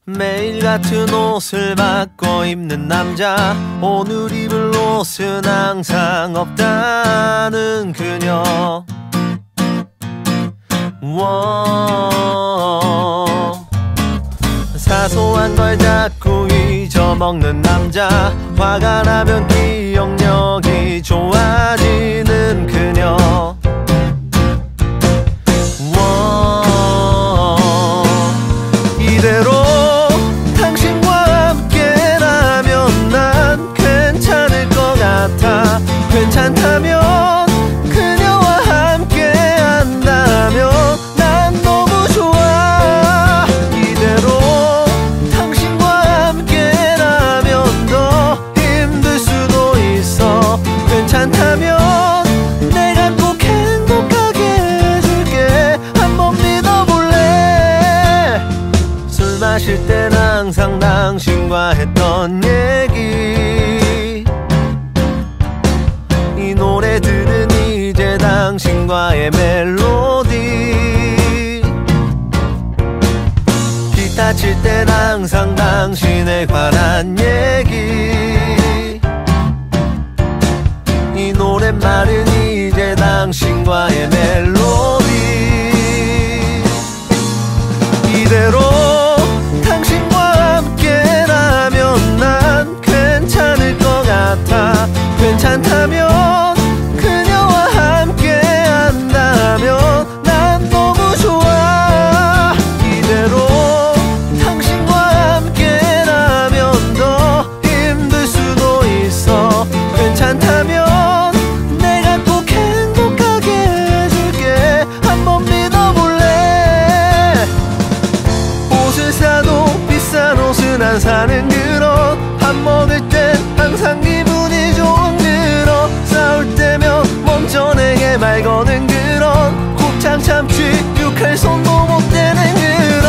매일 같은 옷을 바꿔 입는 남자, 오늘 입을 옷은 항상 없다는 그녀. 사소한 걸 자꾸 잊어먹는 남자, 화가 나면 기억력이 좋아지는 그녀. 이대로 당신과 함께라면 난 괜찮을 것 같아. 괜찮다면, 그녀와 함께 한다면 난 너무 좋아. 이대로 당신과 함께라면 더 힘들 수도 있어. 괜찮다면 내가 꼭 행복하게 해줄게. 한번 믿어볼래? 술 마실 땐 항상 당신과 했던 얘기, 이 노래들은 이제 당신과의 멜로디. 기타 칠 땐 항상 당신에 관한 얘기, 이 노랫말은 이제 당신과의 멜로디. 이대로 당신과 함께라면 난 괜찮을 것 같아. 괜찮다면, 그녀와 함께 한다면 난 너무 좋아. 이대로 당신과 함께라면 더 힘들 수도 있어. 괜찮다면 내가 꼭 행복하게 해줄게. 한번 믿어볼래? 옷을 사도 비싼 옷은 안 사는 그런, 밥 먹을 땐 항상 기분이 좋은 그런, 싸울 때면 먼저 내게 말 거는 그런, 곱창 참치 육할 손도 못 대는 그런.